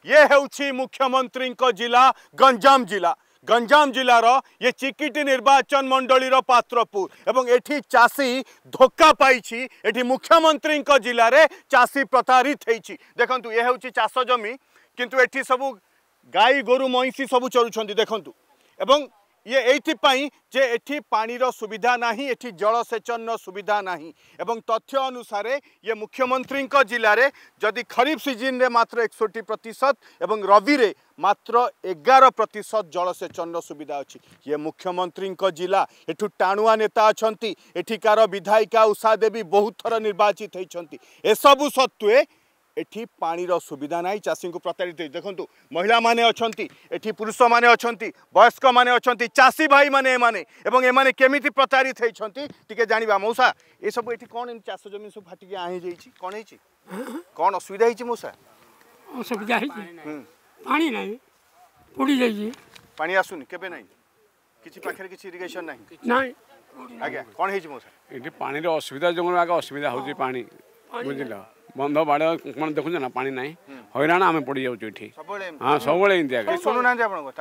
ये हेउछि मुख्यमंत्री जिला गंजाम जिला। गंजाम जिलार ये चिकिटी निर्वाचन मंडलीर पात्रपुर एवं एठी चाषी धोखा पाई। एठी मुख्यमंत्री जिले में चाषी प्रतारित होती। देखंतु ये हेउछि चाष जमी किंतु एठी सबु गाई गोरु महिषी सबु चरुछंती। देखंतु एवं ये एइथिपाई जे एठी पानीर सुविधा नाही, एठी जलसेचन सुविधा नाही। एवं तथ्य अनुसार ये मुख्यमंत्री जिले में जदि खरीफ सीजन रे मात्र 61% एवं रवि रे मात्र 11% जलसेचन सुविधा अच्छी। ये मुख्यमंत्री जिला। एठू टाणुआ नेता अछंती, एठिकार विधायिका उषा देवी बहुत थर निर्वाचित होती। एसबू सत्वे एठी पानीर सुविधा नहीं, चाषी को प्रतारित। देखंतु महिला माने अछंती, एठी पुरुष माने अछंती, वयस्क माने अछंती, चाषी भाई माने एमाने एवं एमाने केमिति प्रतारित होइछंती टिके जानिबा। मौसा ए सब एठी कोन चाष जमीन सब फाटिके आही जाईछि, कोन हेछि, कोन असुविधा हेछि? मौसा असुविधा हेछि, पानी नहीं, पुड़ी जाईछि, पानी आसुनी केबे नहीं, किछि पाखरे किछि इरिगेशन नहीं आज्ञा कोन हेछि? मौसा एठी पानी रो असुविधा जंगल आगे असुविधा होछि। पानी बुझिल बंध बाड़ कौन देखुन ना पानी ना हैरान आम पड़ जाऊँ। हाँ सब शुणुना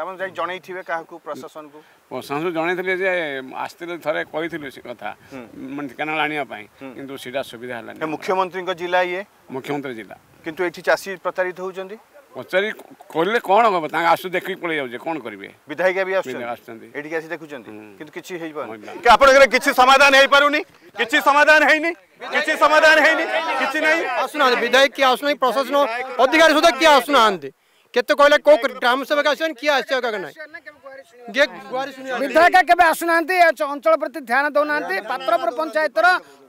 प्रशासन को प्रशासन जन आसते थे कही कथा केनाल आने कि सुविधा है। मुख्यमंत्री जिला ये मुख्यमंत्री जिला किंतु एठी चाषी प्रतारित होउछंती। पचारि कले कौन हम आसु देखिक पड़े जाऊे कौन करेंगे। विधायिका भी एठी आसी देखुछंती किंतु किछि हेइ पार कि आपन किछि समाधान हेइ पारुनी, किछि समाधान हेइनी, किछि समाधान हेइनी, किछि नहीं आसुना। विधायक की आसुना, प्रशासन अधिकारी सुधा की आसुना आंते केते कहले को ग्राम सेवक आसन की आसे का नहीं जे गुआरी सुनि। विधायक केबे आसुनांती, अंचल प्रति ध्यान दउनांती, पात्रपुर पंचायतर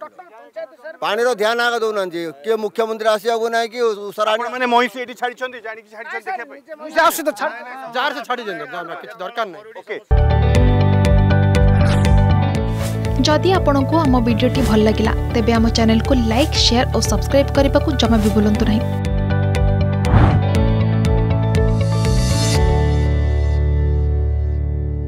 पानी रो ध्यान आगा दउनांती के मुख्यमंत्री आसिया को नाही कि सराणी माने महिषी एठी छाडी छंती, जानि कि छाडी छंती देखे पई महिषी आसु तो जार से छाडी देन जाना किछ दरकार नाही। ओके जदि आपंक आम भिडी भल लगा तेब आम चैनल को लाइक, शेयर और सब्सक्राइब करने को जमा भी भूलु नहीं।